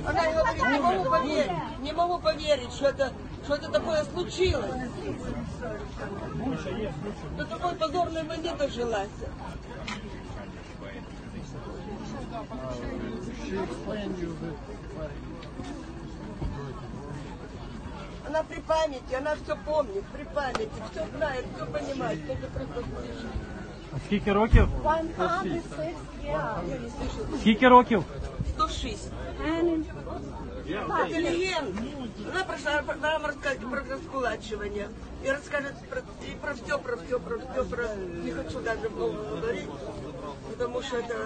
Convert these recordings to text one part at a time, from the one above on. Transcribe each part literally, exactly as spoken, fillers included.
Она говорит, не могу поверить, не могу поверить, что это, что это такое случилось. До такой позорной войны дожилась. Она при памяти, она все помнит, при памяти, все знает, все понимает, это просто слышит. А скільки років? Скільки років? сто шесть. Интеллигент. Она прошла, нам рассказать про раскулачивание. И расскажет про, и про все, про все, про все, про... Не хочу даже много говорить, потому что это...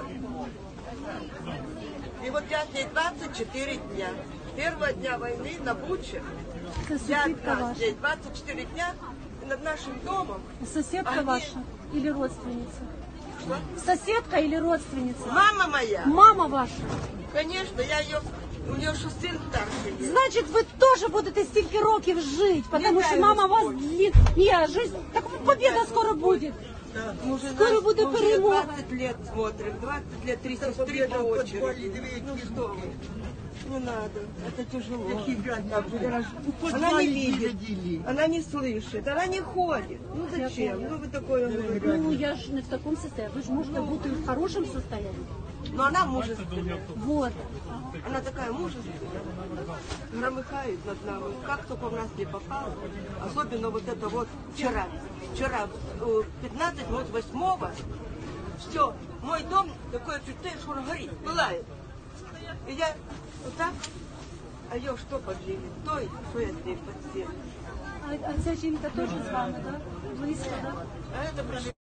И вот я с ней двадцать четыре дня. Первого дня войны на Буче. Я здесь двадцать четыре дня над нашим домом. Соседка они... ваша или родственница? Что? Соседка или родственница? Мама моя. Мама ваша. Конечно, я ее, у нее же сын старший. Значить, ви теж будете стільки років жити, тому що мама вас длит. Ні, жизнь, так победа скоро буде. Да. Мы уже Скоро нас, буде мы уже перемога. двадцать лет смотрим, двадцать лет, три сестры по очереди. Ну что вы, не надо, это тяжело. Она не видит, она не слышит, она не ходит. Ну зачем? Ну вы такое говорите. Ну, я ж не в такому состоянии. Ви ж можете бути в хорошем состоянии. Но она мужественная. Вот. Она такая мужественная. Громыхает над нами. Как только в нас не попало. Особенно вот это вот вчера. Вчера, пятнадцать минут восьмого. Все, мой дом такое чувство, что он горит, пылает. И я вот так, а ее что поджили? Той, что я здесь подсела. А, а ця жінка теж з вами, так? Да? Близько, так? Да? А это